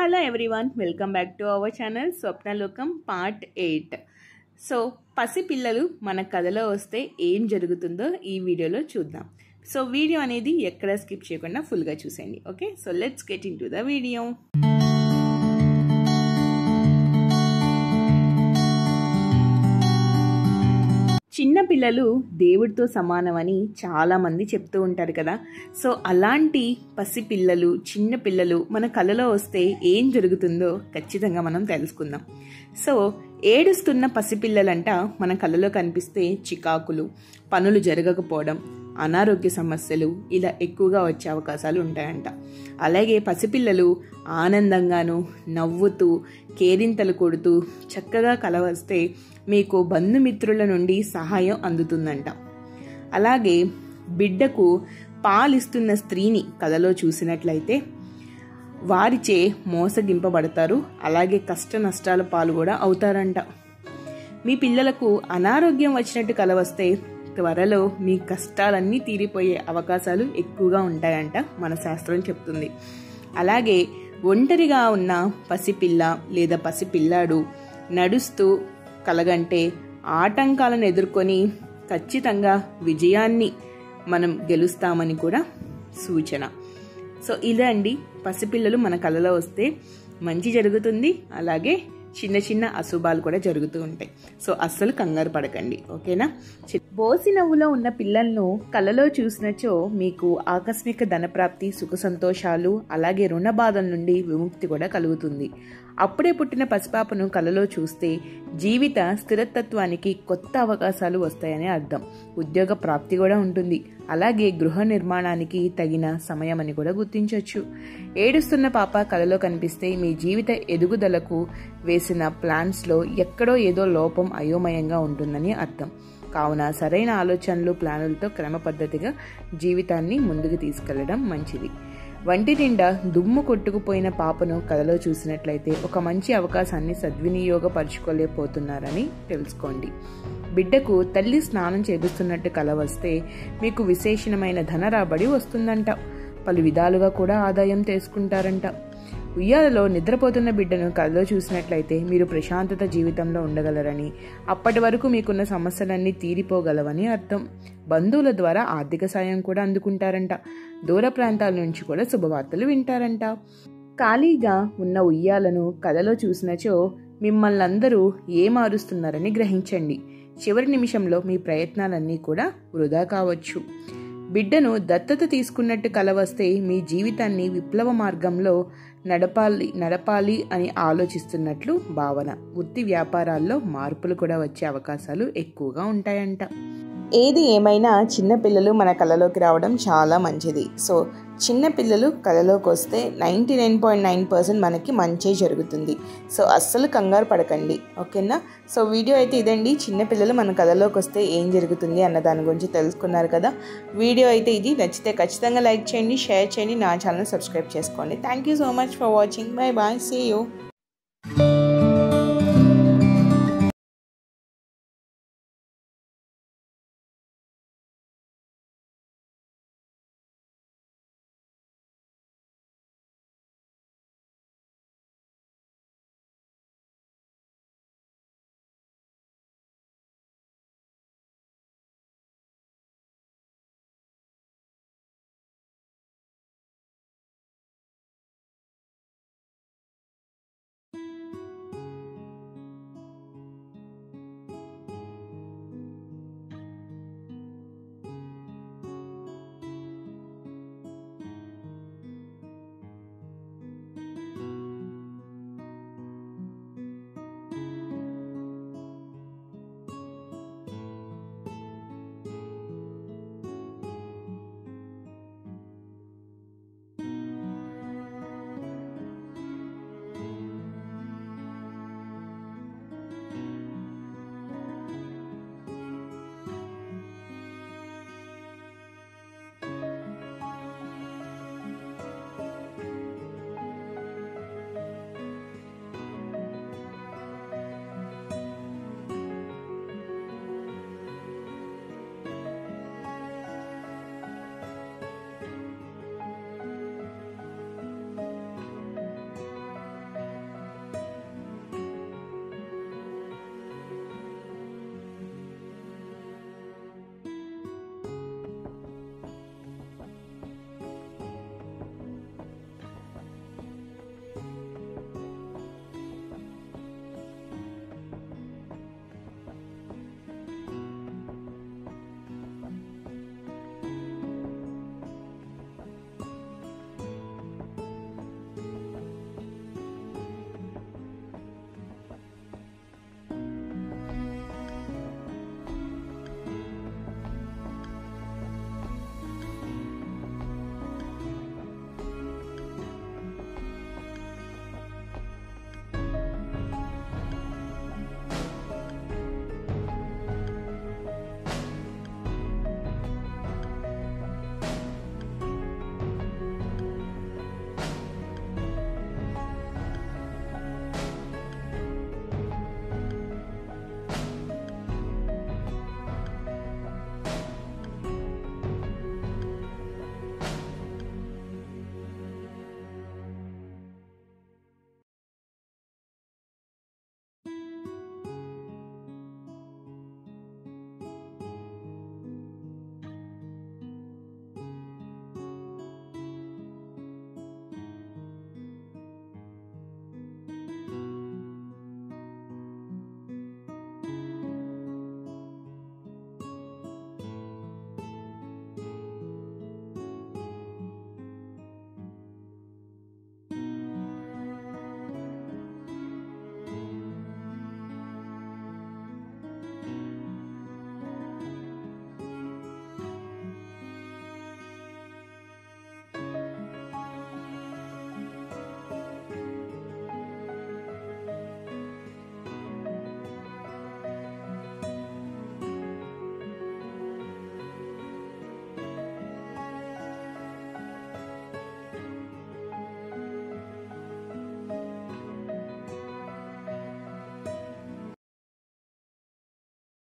Hello everyone, welcome back to our channel Swapnalokam part 8. So పసిపిల్లలు మన కథలో వస్తే ఏం జరుగుతుందో ఈ వీడియోలో చూద్దాం. సో వీడియో అనేది ఎక్కడ స్కిప్ చేయకుండా ఫుల్గా చూసేయండి. Okay, so let's get into the video. చిన్నపిల్లలు దేవుడితో సమానమని చాలామంది చెప్తూ ఉంటారు కదా. సో అలాంటి పసిపిల్లలు, చిన్నపిల్లలు మన కళలో వస్తే ఏం జరుగుతుందో ఖచ్చితంగా మనం తెలుసుకుందాం. సో ఏడుస్తున్న పసిపిల్లలంట మన కళలో కనిపిస్తే చికాకులు, పనులు జరగకపోవడం, అనారోగ్య సమస్యలు ఇలా ఎక్కువగా వచ్చే అవకాశాలు ఉంటాయంట. అలాగే పసిపిల్లలు ఆనందంగాను నవ్వుతూ కేరింతలు కొడుతూ చక్కగా కల వస్తే మీకు బంధుమిత్రుల నుండి సహాయం అందుతుందంట. అలాగే బిడ్డకు పాలిస్తున్న స్త్రీని కథలో చూసినట్లయితే వారిచే మోసగింపబడతారు. అలాగే కష్ట నష్టాల పాలు కూడా అవుతారంట. మీ పిల్లలకు అనారోగ్యం వచ్చినట్టు కల వస్తే త్వరలో మీ కష్టాలన్నీ తీరిపోయే అవకాశాలు ఎక్కువగా ఉంటాయంట మన శాస్త్రం చెప్తుంది. అలాగే ఒంటరిగా ఉన్న పసిపిల్ల లేదా పసిపిల్లాడు నడుస్తూ కలగంటే ఆటంకాలను ఎదుర్కొని ఖచ్చితంగా విజయాన్ని మనం గెలుస్తామని కూడా సూచన. సో ఇలా అండి, పసిపిల్లలు మన కళలో వస్తే మంచి జరుగుతుంది. అలాగే చిన్న చిన్న అశుభాలు కూడా జరుగుతూ ఉంటాయి. సో అస్సలు కంగారు పడకండి, ఓకేనా. బోసి నవ్వులో ఉన్న పిల్లలను కళలో చూసినచో మీకు ఆకస్మిక ధనప్రాప్తి, సుఖ సంతోషాలు, అలాగే రుణ బాధల నుండి విముక్తి కూడా కలుగుతుంది. అప్పుడే పుట్టిన పసిపాపను కళలో చూస్తే జీవిత స్థిరతత్వానికి కొత్త అవకాశాలు వస్తాయని అర్థం. ఉద్యోగ ప్రాప్తి కూడా ఉంటుంది. అలాగే గృహ నిర్మాణానికి తగిన సమయం అని కూడా గుర్తించవచ్చు. ఏడుస్తున్న పాప కళలో కనిపిస్తే మీ జీవిత ఎదుగుదలకు వేసిన ప్లాన్స్లో ఎక్కడో ఏదో లోపం, అయోమయంగా ఉంటుందని అర్థం. కావున సరైన ఆలోచనలు, ప్లానులతో క్రమ పద్ధతిగా జీవితాన్ని ముందుకు తీసుకెళ్లడం మంచిది. వంటి నిండా దుమ్ము కొట్టుకుపోయిన పాపను కథలో చూసినట్లయితే ఒక మంచి అవకాశాన్ని సద్వినియోగపరచుకోలేకపోతున్నారని తెలుసుకోండి. బిడ్డకు తల్లి స్నానం చేపిస్తున్నట్టు కల వస్తే మీకు విశేషమైన ధన రాబడి వస్తుందంట. పలు విధాలుగా కూడా ఆదాయం తీసుకుంటారంట. ఉయ్యాలలో నిద్రపోతున్న బిడ్డను కళలో చూసినట్లయితే మీరు ప్రశాంతత జీవితంలో ఉండగలరని, అప్పటి వరకు మీకున్న సమస్యలన్నీ తీరిపోగలవని అర్థం. బంధువుల ద్వారా ఆర్థిక సాయం కూడా అందుకుంటారంట. దూర ప్రాంతాల నుంచి కూడా శుభవార్తలు వింటారంట. ఖాళీగా ఉన్న ఉయ్యాలను కళలో చూసినచో మిమ్మల్ని అందరూ ఏమారుస్తున్నారని గ్రహించండి. చివరి నిమిషంలో మీ ప్రయత్నాలన్నీ కూడా వృధా కావచ్చు. బిడ్డను తీసుకున్నట్టు కల వస్తే మీ జీవితాన్ని విప్లవ మార్గంలో నడపాలి అని ఆలోచిస్తున్నట్లు భావన. వృత్తి వ్యాపారాల్లో మార్పులు కూడా వచ్చే అవకాశాలు ఎక్కువగా ఉంటాయంట. ఏది ఏమైనా చిన్నపిల్లలు మన కళలోకి రావడం చాలా మంచిది. సో చిన్నపిల్లలు కళలోకి వస్తే 99.9% మనకి మంచి జరుగుతుంది. సో అస్సలు కంగారు పడకండి, ఓకేనా. సో వీడియో అయితే ఇదండి. చిన్నపిల్లలు మన కళలోకి వస్తే ఏం జరుగుతుంది అన్న దాని గురించి తెలుసుకున్నారు కదా. వీడియో అయితే ఇది. నచ్చితే ఖచ్చితంగా లైక్ చేయండి, షేర్ చేయండి, నా ఛానల్ సబ్స్క్రైబ్ చేసుకోండి. Thank you so much for watching. Bye bye, see you.